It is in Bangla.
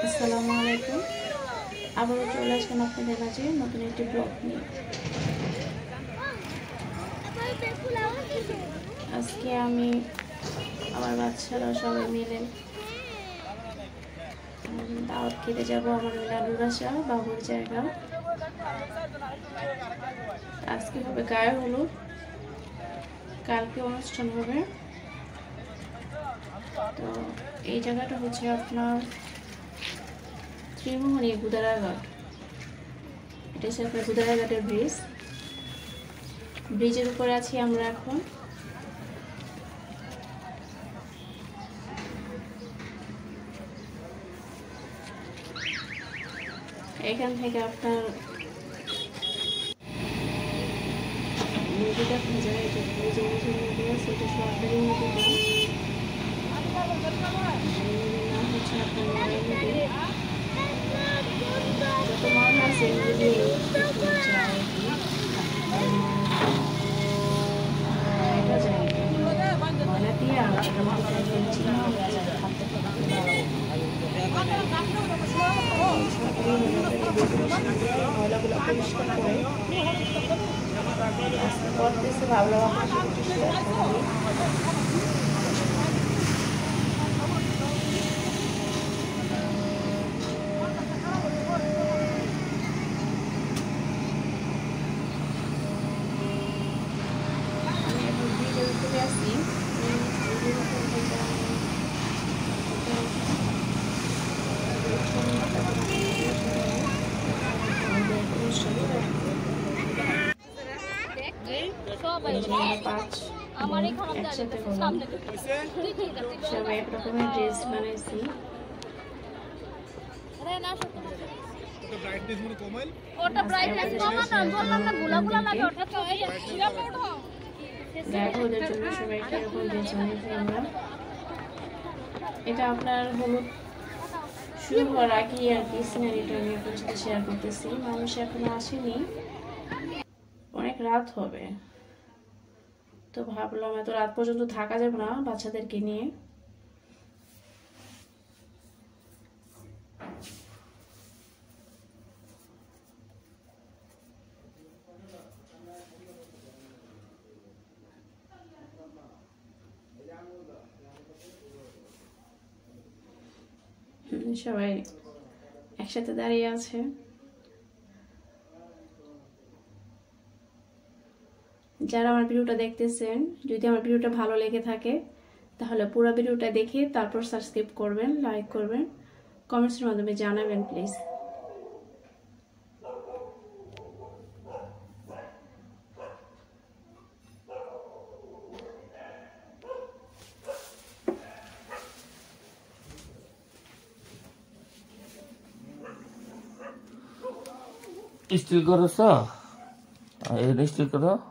আসসালামু আলাইকুম। আবারও চলে আসলাম আপনাদের মাঝে নতুন একটি ব্লগ নিয়ে। আজকে আমি আমার বাচ্চারা সবাই মিলে দাওয়াত খেতে যাবো আমার নানুর বাসা, বাবুর জায়গা। আজকে হবে গায়ে হলুদ, কালকে অনুষ্ঠান হবে। তো এই জায়গাটা হচ্ছে আপনার ত্রিমোহনী গুদারাঘাট। এটা হচ্ছে আপনার গুদারাঘাটের ব্রিজ। ব্রিজের উপরে আছি আমরা এখন। এখান থেকে আপনার নদীটা কোন জায়গায় ব্রিজের নিচে নদী আছে, এটা সরকারি নদী না, নাম হচ্ছে আপনার নদী। যত মাছ আছে এগুলো দিয়ে যায় এটা যায় ময়লা দিয়ে আমরা ময়লাগুলো পরিষ্কার করে করতেছে। ভাবলাম আপনার সাথে শেয়ার করি। আমি এখন ব্রিজের উপরে আছি। একসাথে সবাই এক রকমের ড্রেস বানাইছি। ওদের জন্য সবাই একটা এরকম ড্রেস বানাইছি আমরা। এটা আপনার হলুদ শুরু হওয়ার আগে আর কি সিনারিটা আমি আপনার সাথে শেয়ার করতেছি। মানুষ এখনো আসেনি, অনেক রাত হবে। তো ভাবলাম এত রাত পর্যন্ত থাকা যাবে না বাচ্চাদেরকে নিয়ে। সবাই একসাথে দাঁড়িয়ে আছে। যারা আমার ভিডিওটা দেখতেছেন, যদি আমার ভিডিওটা ভালো লেগে থাকে তাহলে পুরো ভিডিওটা দেখে তারপর সাবস্ক্রাইব করবেন, লাইক করবেন, কমেন্টসের মাধ্যমে জানাবেন প্লিজ। স্টিল করো, স্টিল করো।